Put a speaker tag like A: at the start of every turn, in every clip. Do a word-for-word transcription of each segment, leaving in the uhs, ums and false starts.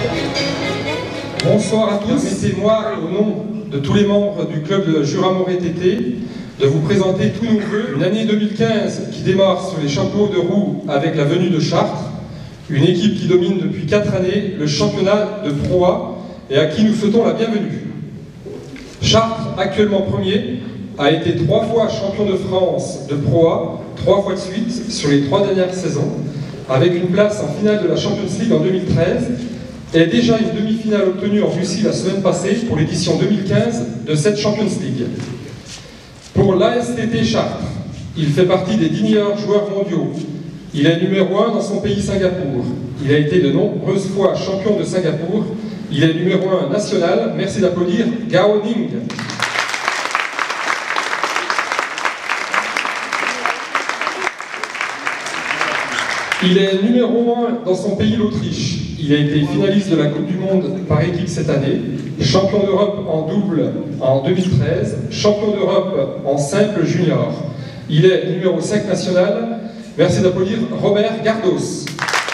A: Bonsoir à tous. Permettez-moi, au nom de tous les membres du club de Jura-Moret T T, de vous présenter tous nos vœux. Une année deux mille quinze qui démarre sur les chapeaux de roue avec la venue de Chartres, une équipe qui domine depuis quatre années le championnat de Pro A et à qui nous souhaitons la bienvenue. Chartres, actuellement premier, a été trois fois champion de France de Pro A, trois fois de suite sur les trois dernières saisons, avec une place en finale de la Champions League en deux mille treize et déjà une demi-finale obtenue en Russie la semaine passée pour l'édition deux mille quinze de cette Champions League. Pour l'A S T T Chartres, il fait partie des dix meilleurs joueurs mondiaux. Il est numéro un dans son pays Singapour. Il a été de nombreuses fois champion de Singapour. Il est numéro un national. Merci d'applaudir Gao Ning. Il est numéro un dans son pays l'Autriche. Il a été finaliste de la Coupe du Monde par équipe cette année, champion d'Europe en double en deux mille treize, champion d'Europe en simple junior. Il est numéro cinq national. Merci d'applaudir Robert Gardos.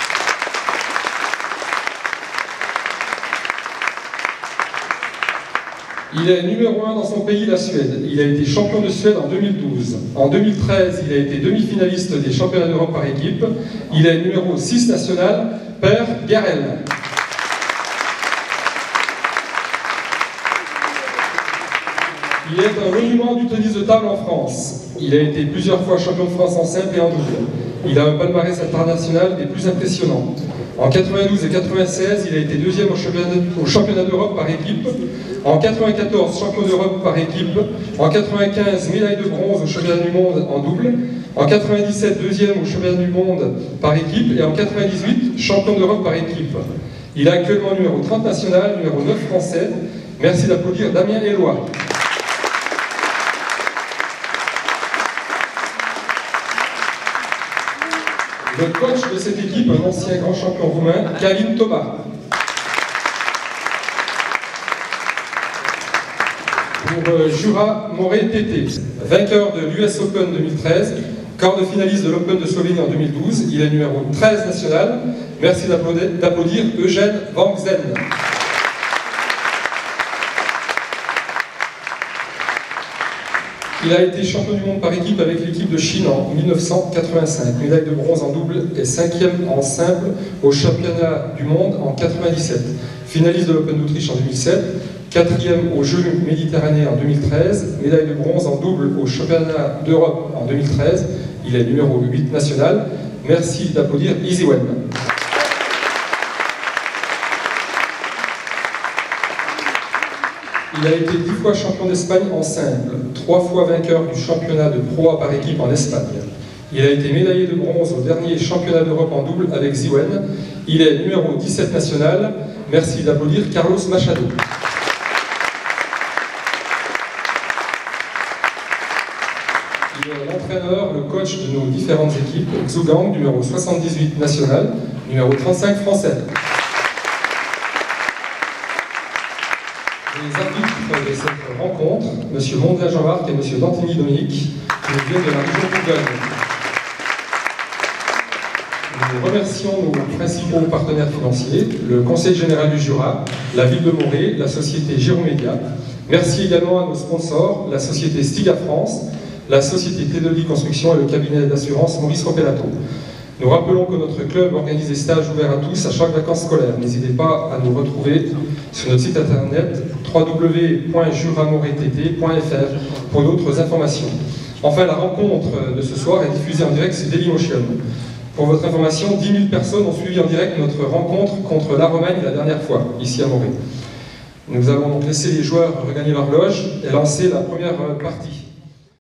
A: Il est numéro un dans son pays, la Suède. Il a été champion de Suède en deux mille douze. En deux mille treize, il a été demi-finaliste des championnats d'Europe par équipe. Il est numéro six national, Per Garel. Il est un monument du tennis de table en France. Il a été plusieurs fois champion de France en simple et en double. Il a un palmarès international des plus impressionnants. En quatre-vingt-douze et quatre-vingt-seize, il a été deuxième au championnat, au championnat d'Europe par équipe. En quatre-vingt-quatorze, champion d'Europe par équipe. En quatre-vingt-quinze, médaille de bronze au championnat du monde en double. En quatre-vingt-dix-sept, deuxième au championnat du monde par équipe. Et en quatre-vingt-dix-huit, champion d'Europe par équipe. Il est actuellement numéro trente national, numéro neuf français. Merci d'applaudir Damien Éloi. Le coach de cette équipe, un ancien grand champion roumain, Călin Thomas. Pour euh, Jura-Moret T T, vainqueur de l'U S Open deux mille treize, quart de finaliste de l'Open de Slovénie en deux mille douze, il est numéro treize national. Merci d'applaudir Eugène Van Xen. Il a été champion du monde par équipe avec l'équipe de Chine en mille neuf cent quatre-vingt-cinq, médaille de bronze en double et cinquième en simple au championnat du monde en quatre-vingt-dix-sept, finaliste de l'Open d'Autriche en deux mille sept, quatrième aux Jeux méditerranéens en deux mille treize, médaille de bronze en double au championnat d'Europe en deux mille treize, il est numéro huit national. Merci d'applaudir Easy Wen. Il a été dix fois champion d'Espagne en simple, trois fois vainqueur du championnat de Pro A par équipe en Espagne. Il a été médaillé de bronze au dernier championnat d'Europe en double avec Ziwen. Il est numéro dix-sept national. Merci d'applaudir Carlos Machado. Il est l'entraîneur, le coach de nos différentes équipes. Xu Gang, numéro soixante-dix-huit national, numéro trente-cinq français. Les arbitres de cette rencontre, M. Mondin Jean-Marc et M. Dantigny Dominique, qui nous viennent de la région de Bourgogne. Nous remercions nos principaux partenaires financiers, le Conseil général du Jura, la ville de Moret, la société Giromédia. Merci également à nos sponsors, la société Stiga France, la société T deux I Construction et le cabinet d'assurance Maurice Ropellato. Nous rappelons que notre club organise des stages ouverts à tous à chaque vacances scolaires. N'hésitez pas à nous retrouver sur notre site internet w w w point jura moret t t point f r pour d'autres informations. Enfin, la rencontre de ce soir est diffusée en direct sur Dailymotion. Pour votre information, dix mille personnes ont suivi en direct notre rencontre contre la Romagne la dernière fois, ici à Moret. Nous allons donc laisser les joueurs regagner leur loge et lancer la première partie.